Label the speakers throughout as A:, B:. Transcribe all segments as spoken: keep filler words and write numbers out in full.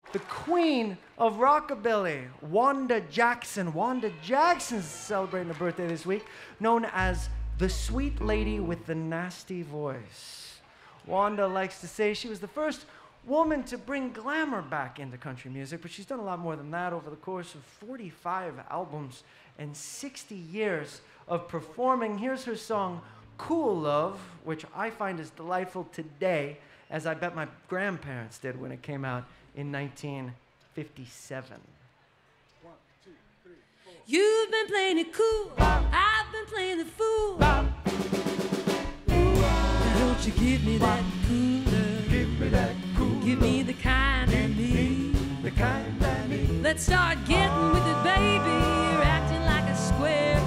A: the queen of rockabilly, Wanda Jackson. Wanda Jackson's celebrating a birthday this week, known as the sweet lady with the nasty voice. Wanda likes to say she was the first woman to bring glamour back into country music, but she's done a lot more than that over the course of forty-five albums and sixty years of performing. Here's her song, Cool Love, which I find is delightful today, as I bet my grandparents did when it came out in nineteen fifty-seven.
B: One, two, three, four.
C: You've been playing it cool, I've been playing the fool. Now don't you give me that cool love,
A: Give me that cool
C: give me the kind I need,
A: the kind I need.
C: Let's start getting with it, baby. You're acting like a square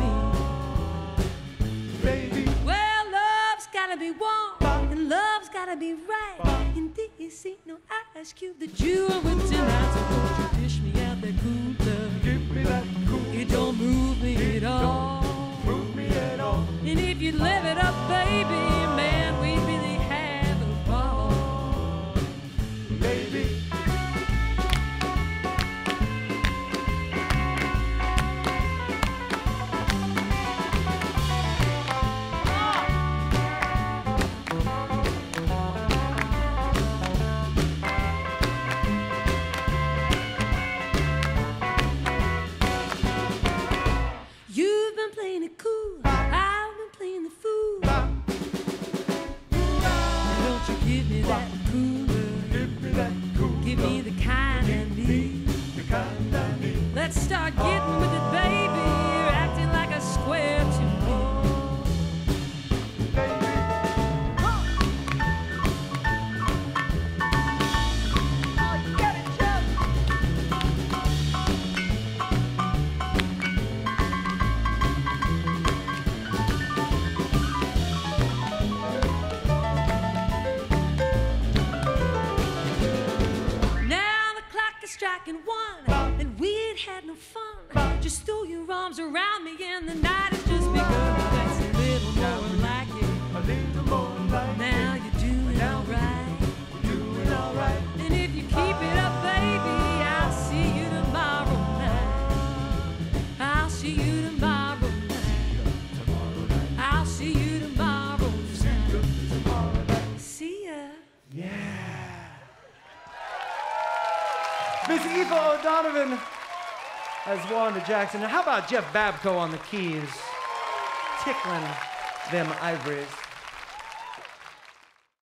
C: to me,
A: Baby,
C: well, love's gotta be warm, and love's gotta be right. And this ain't no ice cube that you are with tonight. So won't you dish me out that cool love?
A: give me that cool
C: It don't move me at all.
A: Move me at all.
C: And if you live it up, baby, man, we really have a ball.
A: Baby,
C: You've been playing it cool, I've been playing the fool. Don't you give me that cool love,
A: give me that cool
C: give me the kind I need.
A: the kind I need.
C: Let's start getting with it, baby. You're acting like a square to me. Now the clock is striking one, and we ain't had no fun. Just throw your arms around me, and the night has just begun. That's a little more like it.
A: A little more like
C: Now you're doing alright.
A: doing all right.
C: And if you keep it up, baby, I'll see you tomorrow night. I'll see you tomorrow night. I'll see you tomorrow night. See ya.
A: Yeah. Miss Aoife O'Donovan as Wanda Jackson. Now, how about Jeff Babko on the keys, tickling them ivories?